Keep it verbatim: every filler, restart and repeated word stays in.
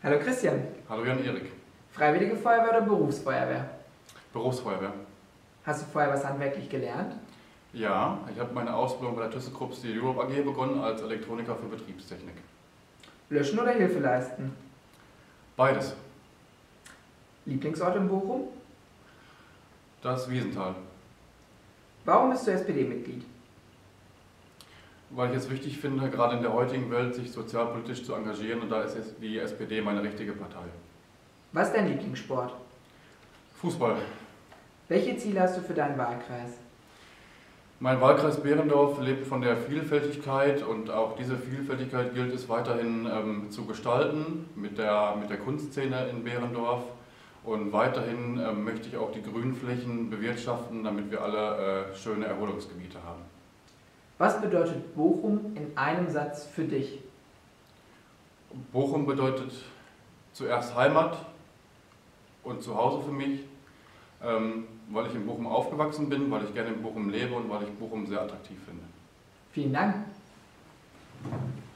Hallo Christian. Hallo Jan-Erik. Freiwillige Feuerwehr oder Berufsfeuerwehr? Berufsfeuerwehr. Hast du vorher was handwerklich gelernt? Ja, ich habe meine Ausbildung bei der ThyssenKrupp Steel Europe A G begonnen als Elektroniker für Betriebstechnik. Löschen oder Hilfe leisten? Beides. Lieblingsort in Bochum? Das Wiesenthal. Warum bist du S P D-Mitglied? Weil ich es wichtig finde, gerade in der heutigen Welt sich sozialpolitisch zu engagieren, und da ist die S P D meine richtige Partei. Was ist dein Lieblingssport? Fußball. Welche Ziele hast du für deinen Wahlkreis? Mein Wahlkreis Behrendorf lebt von der Vielfältigkeit, und auch diese Vielfältigkeit gilt es weiterhin ähm, zu gestalten mit der, mit der Kunstszene in Behrendorf. Und weiterhin ähm, möchte ich auch die Grünflächen bewirtschaften, damit wir alle äh, schöne Erholungsgebiete haben. Was bedeutet Bochum in einem Satz für dich? Bochum bedeutet zuerst Heimat und Zuhause für mich, ähm, weil ich in Bochum aufgewachsen bin, weil ich gerne in Bochum lebe und weil ich Bochum sehr attraktiv finde. Vielen Dank.